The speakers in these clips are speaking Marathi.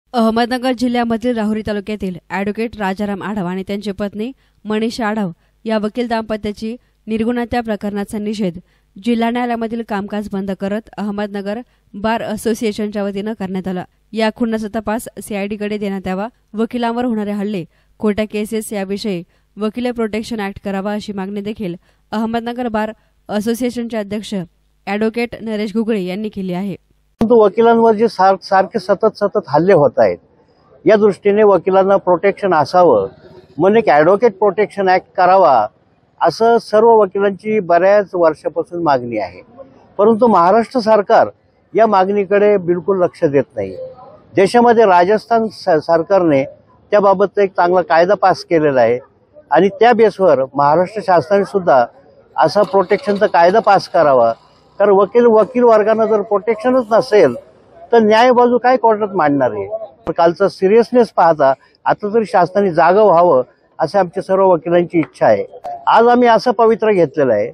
अहमदनगर जिल्ह्यामधील राहुरी तालुक्यातील ॲडव्होकेट राजाराम आढाव आणि त्यांची पत्नी मनीषा आढाव या वकील दाम्पत्याची निर्गुणहत्या प्रकरणाचा निषेध जिल्हा न्यायालयामधील कामकाज बंद करत अहमदनगर बार असोसिएशनच्या वतीनं करण्यात आला। या खुनाचा तपास सीआयडीकडे देण्यात यावा, वकिलांवर होणारे हल्ले, खोट्या केसेस याविषयी वकील प्रोटेक्शन ऍक्ट करावा अशी मागणी देखील अहमदनगर बार असोसिएशनचे अध्यक्ष ॲडव्होकेट नरेश घुगळे यांनी केली आहे। वकिलांवर जे सारखे सतत हल्ले होत आहेत, या दृष्टीने वकिलांना प्रोटेक्शन असावं म्हणून एक ॲडव्होकेट प्रोटेक्शन ऍक्ट करावा असं सर्व वकिलांची बऱ्याच वर्षापासून मागणी आहे। परंतु महाराष्ट्र सरकार या मागणीकडे बिलकुल लक्ष देत नाही। देशामध्ये राजस्थान सरकारने त्याबाबत एक चांगला कायदा पास केलेला आहे आणि त्या बेसवर महाराष्ट्र शासनाने सुद्धा असा प्रोटेक्शनचा कायदा पास करावा। कारण वकील वर्गांना जर प्रोटेक्शनच नसेल तर न्याय बाजू काय कोर्टात मांडणार आहे। कालचा सिरियसनेस पाहता आता तरी शासनाने जागं व्हावं असे आमच्या सर्व वकिलांची इच्छा आहे। आज आम्ही असं पवित्र घेतलेलं आहे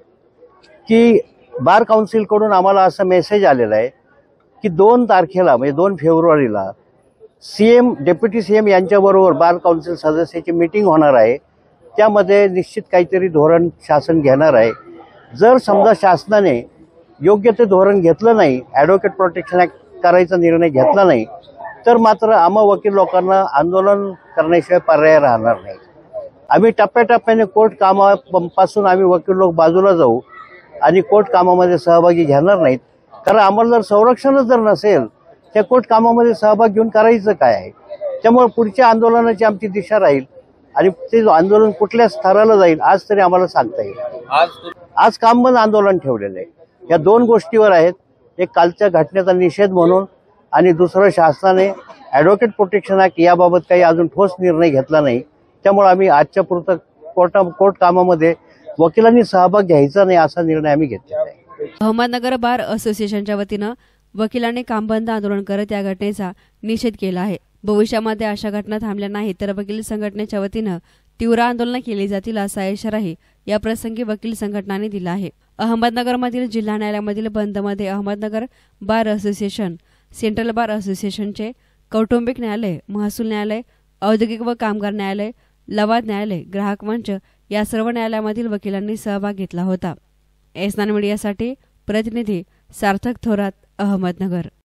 की बार काउन्सिलकडून आम्हाला असा मेसेज आलेला आहे की 2 तारखेला म्हणजे 2 फेब्रुवारीला सीएम डेप्युटी सीएम यांच्याबरोबर बार काउन्सिल सदस्याची मीटिंग होणार आहे। त्यामध्ये निश्चित काहीतरी धोरण शासन घेणार आहे। जर समजा शासनाने योग्य ते धोरण घेतलं नाही, ॲडव्होकेट प्रोटेक्शन ऍक्ट करायचा निर्णय घेतला नाही, तर मात्र आम्हा वकील लोकांना आंदोलन करण्याशिवाय पर्याय राहणार नाही। आम्ही टप्प्याटप्प्याने कोर्ट कामापासून आम्ही वकील लोक बाजूला जाऊ आणि कोर्ट कामामध्ये सहभागी घेणार नाहीत। कारण आम्हाला जर संरक्षणच जर नसेल त्या कोर्ट कामामध्ये सहभाग घेऊन करायचं काय आहे। त्यामुळे पुढच्या आंदोलनाची आमची दिशा राहील आणि ते आंदोलन कुठल्या स्तराला जाईल आज तरी आम्हाला सांगता येईल। आज काम बंद आंदोलन ठेवलेलं आहे। या 2 गोष्टीवर आहेत, एक कालच्या घटनेचा निषेध म्हणून आणि दुसरं शासनाने ॲडव्होकेट प्रोटेक्शन ऍक्ट याबाबत काही अजून ठोस निर्णय घेतला नाही। त्यामुळे आम्ही आजच्या पुरतं कोर्ट कामामध्ये वकिलांनी सहभाग घ्यायचा नाही असा निर्णय आम्ही घेतलेला आहे। अहमदनगर बार असोसिएशनच्या वतीनं वकिलांनी कामबंद आंदोलन करत या घटनेचा निषेध केला आहे। भविष्यामध्ये अशा घटना थांबल्या नाही तर वकील संघटनेच्या वतीनं तीव्र आंदोलन केली जातील असा इशाराही या प्रसंगी वकील संघटनांनी दिला आहे। अहमदनगरमधील जिल्हा न्यायालयामधील बंदमध्ये Ahmednagar bar association, central bar असोसिएशनचे कौटुंबिक न्यायालय, महसूल न्यायालय, औद्योगिक व कामगार न्यायालय, लवाद न्यायालय, ग्राहक मंच या सर्व न्यायालयामधील वकिलांनी सहभाग घेतला होता। एस9 मीडियासाठी प्रतिनिधी सार्थक थोरात, अहमदनगर।